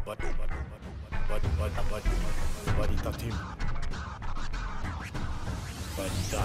Wanita team. Wanita.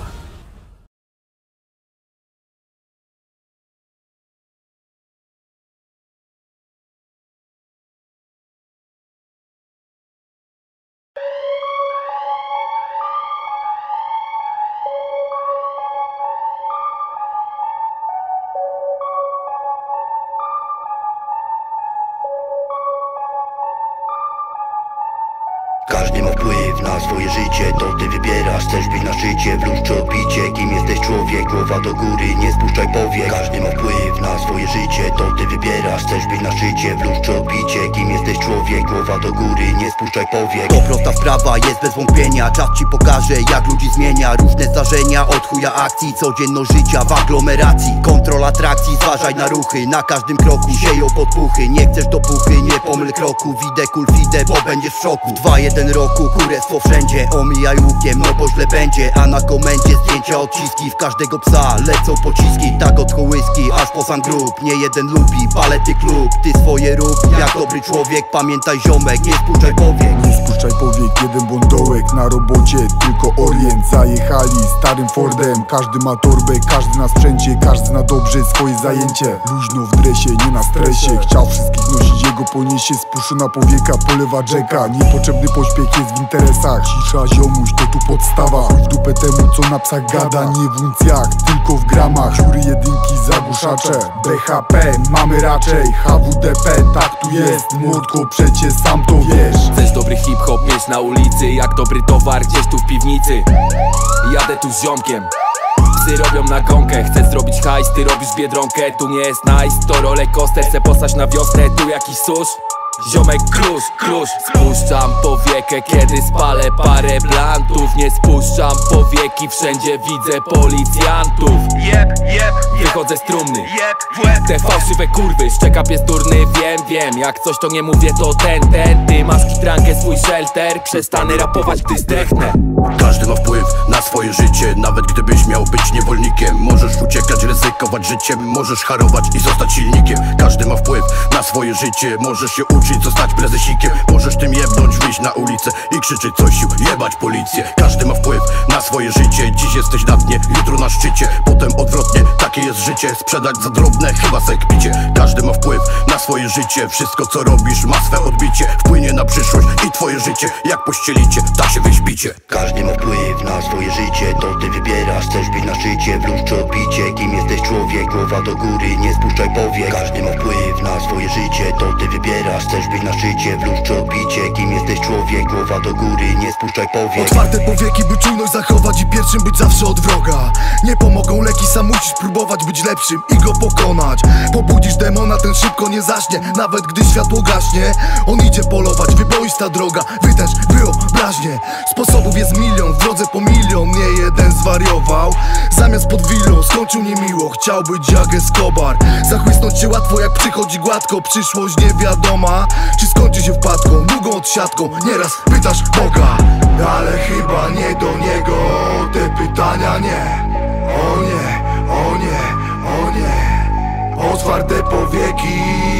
Każdy ma wpływ na swoje życie, to ty wybierasz. Chcesz być na szczycie, w lustrze odbicie. Kim jesteś człowiek, głowa do góry, nie spuszczaj powiek. Każdy ma wpływ na swoje życie, to ty wybierasz. Chcesz być na szczycie, w lustrze odbicie. Kim jesteś człowiek, głowa do góry, nie spuszczaj powiek. To prosta sprawa, jest bez wątpienia. Czas ci pokaże, jak ludzi zmienia. Różne zdarzenia, od chuja akcji, codzienność życia w aglomeracji. Kontrola atrakcji, zważaj na ruchy. Na każdym kroku sieją podpuchy. Nie chcesz dopuchy, nie pomyl kroku. Widzę kulfidę, bo będziesz w szoku. 2-1 roku, kurestwo wszędzie. Omijaj łukiem, no bo źle będzie. A na komendzie zdjęcia, odciski. W każdego psa lecą pociski. Tak od kołyski, aż po sam grób. Nie jeden lubi, balety klub. Ty swoje rób, jak dobry człowiek. Pamiętaj ziomek, nie spuszczaj powiek. Nie spuszczaj powiek, jeden błądołek. Na robocie tylko orient. Zajechali starym Fordem. Każdy ma torbę, każdy na sprzęcie. Każdy zna dobrze swoje zajęcie. Luźno w dresie, nie na stresie. Chciał wszystkich nosić, jego poniesie. Spuszczona powieka, polewa Jacka. Niepotrzebny pośpiech jest w interesach. Cisza ziomuś, to tu podstawa. Chuj w dupę temu, co na psach gada. Nie w uncjach, tylko w gramach. Siury jedynki, zagłuszacze. BHP, mamy raczej HWDP, tak tu jest. Młotko, przecie sam to wiesz. Chcesz dobry hip-hop mieć na ulicy, jak dobry towar gdzieś tu w piwnicy. Jadę tu z ziomkiem, psy robią nagonkę. Chcesz zrobić hajs, ty robisz biedronkę. Tu nie jest nice, to rollercoaster. Chcę postać na wiosnę, tu jakiś sus. Ziomek klucz, spuszczam powiekę, kiedy spalę parę blantów. Nie spuszczam powieki, wszędzie widzę policjantów. Wychodzę z trumny, te fałszywe kurwy, szczeka pies durny, wiem. Jak coś to nie mówię, to ten. Ty masz kitrankę, swój shelter. Przestanę rapować, gdy zdechnę. Każdy ma wpływ na swoje życie, nawet gdybyś miał być niewolnikiem. Możesz uciekać, ryzykować życiem, możesz harować i zostać silnikiem. Każdy ma wpływ na swoje życie, możesz się uczyć, zostać prezesikiem. Możesz tym jebnąć, wyjść na ulicę i krzyczeć coś sił, jebać policję. Każdy ma wpływ na swoje życie, dziś jesteś na dnie, jutro na szczycie. Potem odwrotnie, takie jest życie, sprzedać za drobne, chyba se kpicie. Każdy ma wpływ na swoje życie, wszystko co robisz ma swe odbicie. Wpłynie na przyszłość i twoje życie, jak pościelicie, da się wyśpicie. Każdy ma wpływ na swoje życie, to ty wybierasz. Chcesz być na szczycie, w lustrze odbicie. Kim jesteś człowiek, głowa do góry, nie spuszczaj powiek. Każdy ma wpływ na swoje życie, to ty wybierasz. Chcesz być na szczycie, w lustrze odbicie. Kim jesteś człowiek, głowa do góry, nie spuszczaj powiek. Otwarte powieki, by czujność zachować i pierwszym być zawsze od wroga. Nie pomogą leki, sam musisz próbować być lepszym i go pokonać. Pobudzisz demona, ten szybko nie zaśnie, nawet gdy światło gaśnie. On idzie polować, wyboista droga, wytęż wyobraźnię. Sposobów jest milion, w drodze po milion. Nie jeden zwariował, zamiast pod willą skończył niemiło. Chciał być jak Escobar, zachłysnąć się łatwo jak przychodzi gładko. Przyszłość niewiadoma, czy skończy się wpadką, długą odsiadką. Nieraz pytasz Boga, ale chyba nie do niego te pytania nie. O nie, o nie, o nie. Otwarte powieki,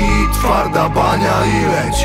twarda bania i leć,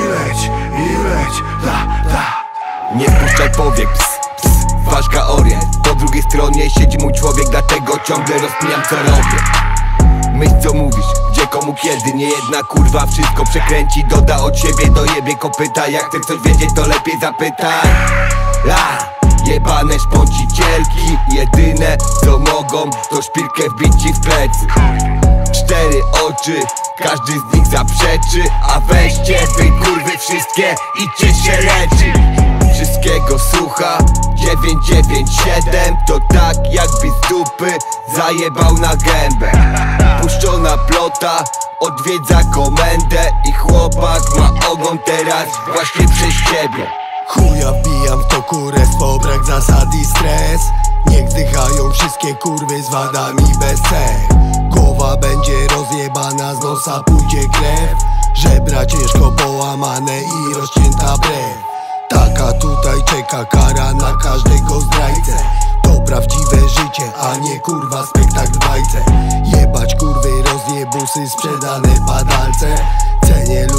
da. Nie spuszczaj powiek, ważka orient. Po drugiej stronie siedzi mój człowiek, dlatego ciągle rozpijam co robię. Myśl co mówisz, gdzie, komu, kiedy. Nie jedna kurwa wszystko przekręci, doda od siebie, dojebie kopyta. Jak chcesz coś wiedzieć, to lepiej zapytaj. Jebane szponcicielki, jedyne co mogą to szpilkę wbić ci w plecy. 4 oczy, każdy z nich zaprzeczy. A weźcie wy kurwy wszystkie, idźcie się leczyć. Wszystkiego słucha 997. To tak jakby z dupy zajebał na gębę. Puszczona plota odwiedza komendę i chłopak ma ogon teraz właśnie przez ciebie. Chuja wbijam w to kurestwo, brak zasad i stres. Niech zdychają wszystkie kurwy z wadami bez cech. Głowa będzie rozjebana, z nosa pójdzie krew. Żebra ciężko połamane i rozcięta brew. Taka tutaj czeka kara na każdego zdrajcę. To prawdziwe życie, a nie kurwa spektakl w bajce. Jebać kurwy, rozjebusy, sprzedane padalce. Cenię ludzi za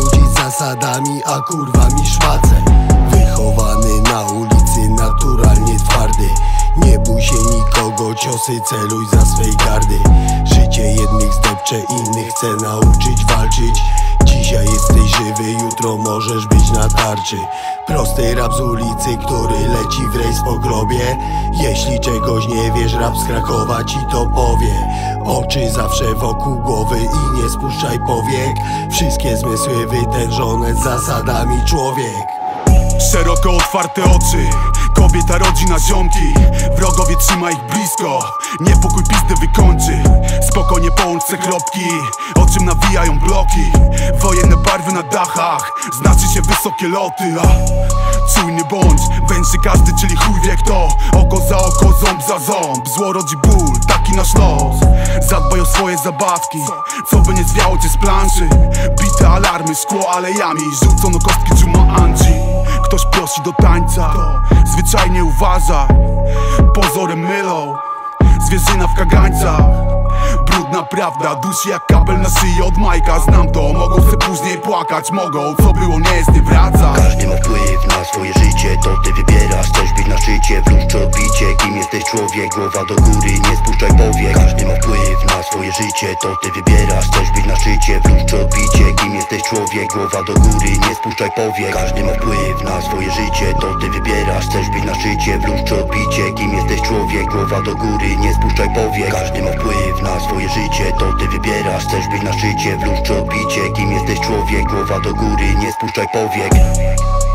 zasadami, a kurwami szmacę. Wychowany na ulicy, naturalnie twardy. Nie bój się nikogo, ciosy celuj za swej gardy. Życie jednych zdepcze, innych chce nauczyć walczyć. Dzisiaj jesteś żywy, jutro możesz być na tarczy. Prosty rap z ulicy, który leci w rejs po globie. Jeśli czegoś nie wiesz, rap z Krakowa ci to powie. Oczy zawsze wokół głowy i nie spuszczaj powiek. Wszystkie zmysły wytężone zasadami człowiek. Szeroko otwarte oczy, kobieta, rodzina, ziomki. Wrogowie trzyma ich blisko, niepokój pizdę wykończy. Spokojnie połącz se kropki, o czym nawijają bloki. Wojenne barwy na dachach, znaczy się wysokie loty. Czujny bądź, węży każdy, czyli chuj wie kto. Oko za oko, ząb za ząb, zło rodzi ból, taki nasz los. Zadbaj o swoje zabawki, co by nie zwiało cię z planszy. Bite alarmy, szkło alejami, rzucono kostki Jumanji. Ktoś prosi do tańca, zwyczajnie uważaj. Pozorem mylą, zwierzyna w kagańcach. Brudna prawda, dusi jak kabel na szyi od Majka. Znam to, mogą se później płakać, mogą, co było nie jest, nie wraca. Każdy ma wpływ na swoje życie, to ty wybierasz. Chcesz być na szczycie, w lustrze odbicie. Kim jesteś człowiek, głowa do góry, nie spuszczaj powiek. Każdy ma wpływ na swoje życie, to ty wybierasz. Chcesz być na szczycie, w lustrze odbicie. Kim jesteś człowiek, głowa do góry, nie spuszczaj powiek. Każdy ma wpływ na swoje życie, to ty wybierasz. Chcesz być na szczycie, w lustrze odbicie. Kim jesteś człowiek, głowa do góry, nie spuszczaj powiek. Każdy ma wpływ na swoje życie, to ty wybierasz. Chcesz być na szczycie, w lustrze odbicie. Kim jesteś człowiek, głowa do góry, nie spuszczaj powiek.